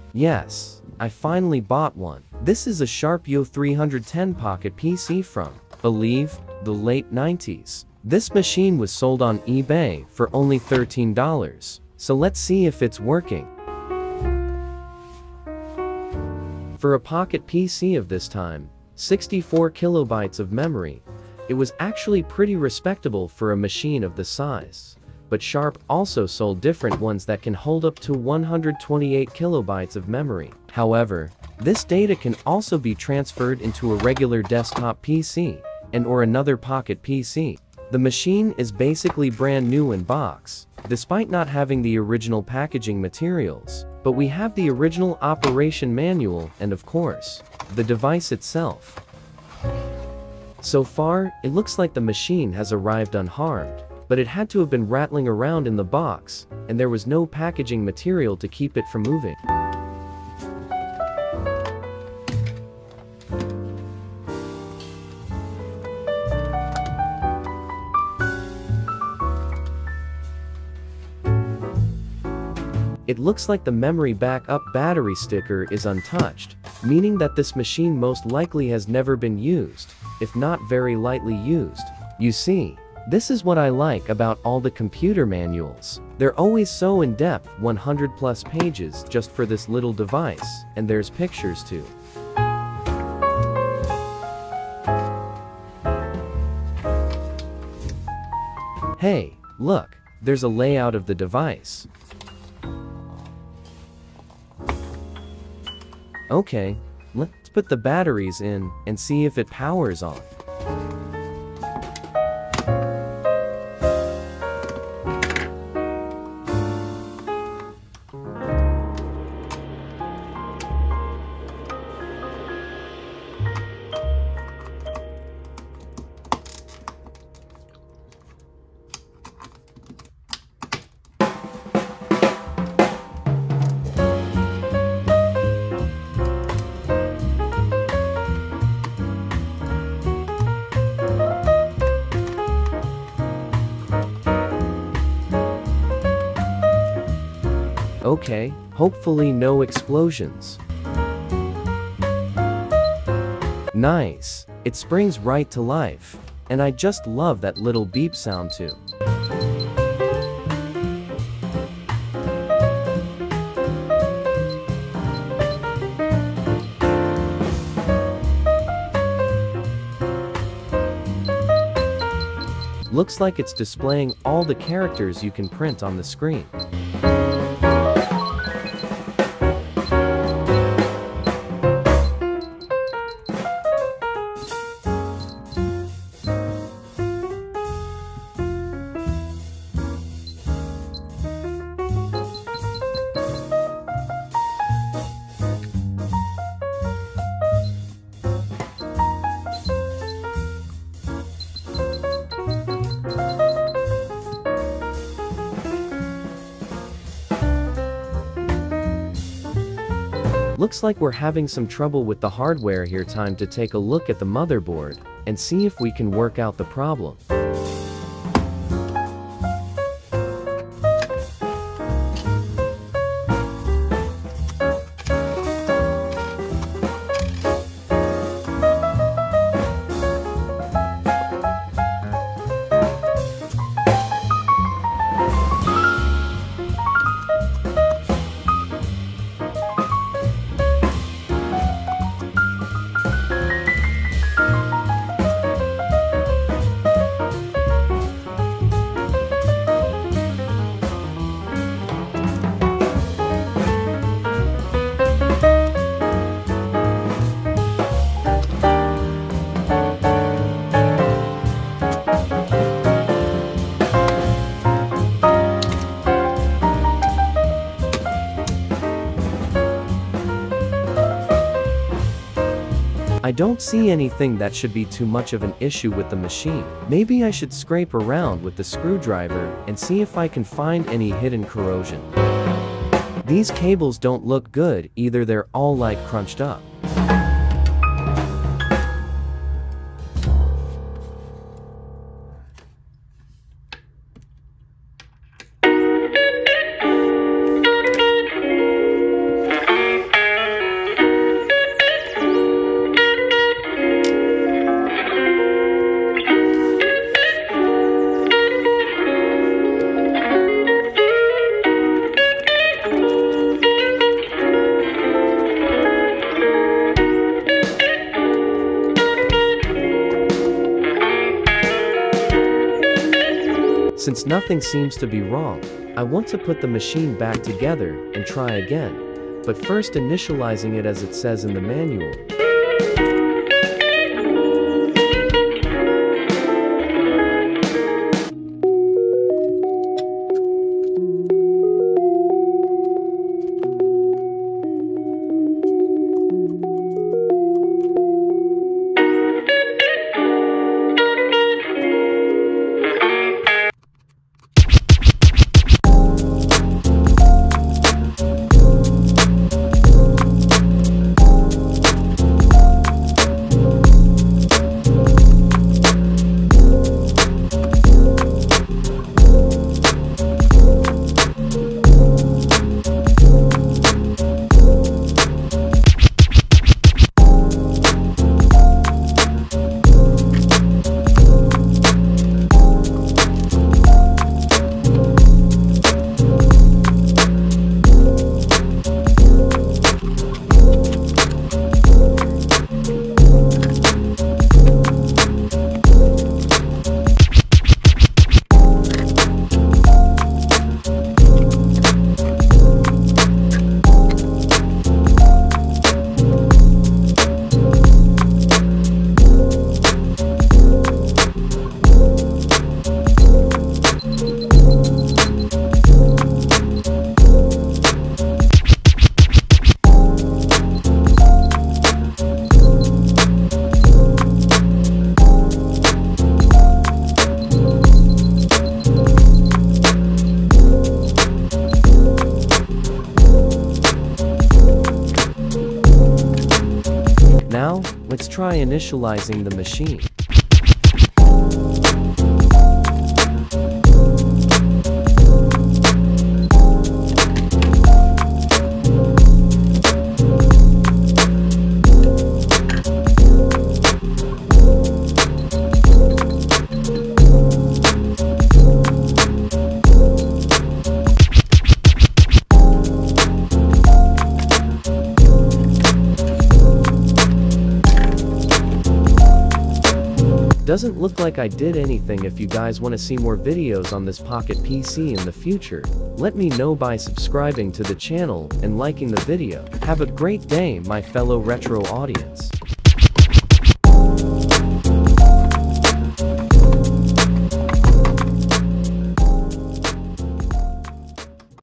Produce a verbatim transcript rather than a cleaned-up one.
Yes, I finally bought one. This is a Sharp-Yo three ten Pocket P C from, believe, the late nineties. This machine was sold on eBay for only thirteen dollars. So let's see if it's working. For a Pocket P C of this time, sixty-four kilobytes of memory, it was actually pretty respectable for a machine of this size. But Sharp also sold different ones that can hold up to one hundred twenty-eight kilobytes of memory. However, this data can also be transferred into a regular desktop P C and or another Pocket P C. The machine is basically brand new in box, despite not having the original packaging materials, but we have the original operation manual and, of course, the device itself. So far, it looks like the machine has arrived unharmed, but it had to have been rattling around in the box, and there was no packaging material to keep it from moving. It looks like the memory backup battery sticker is untouched, meaning that this machine most likely has never been used, if not very lightly used. You see, this is what I like about all the computer manuals. They're always so in-depth, one hundred plus pages just for this little device, and there's pictures too. Hey, look, there's a layout of the device. Okay, let's put the batteries in and see if it powers on. Okay, hopefully no explosions. Nice, it springs right to life. And I just love that little beep sound too. Looks like it's displaying all the characters you can print on the screen. Looks like we're having some trouble with the hardware here. Time to take a look at the motherboard and see if we can work out the problem. I don't see anything that should be too much of an issue with the machine. Maybe I should scrape around with the screwdriver and see if I can find any hidden corrosion. These cables don't look good either, they're all like crunched up. Since nothing seems to be wrong, I want to put the machine back together and try again, but first initializing it as it says in the manual. Now, let's try initializing the machine. Doesn't look like I did anything. If you guys want to see more videos on this Pocket P C in the future, let me know by subscribing to the channel and liking the video. Have a great day, my fellow retro audience.